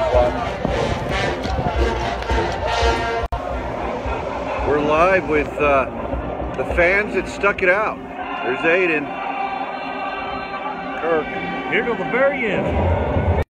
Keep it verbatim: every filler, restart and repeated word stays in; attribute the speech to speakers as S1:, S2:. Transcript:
S1: We're live with uh, the fans that stuck it out. There's Aiden. Kirk.
S2: Here to the very end.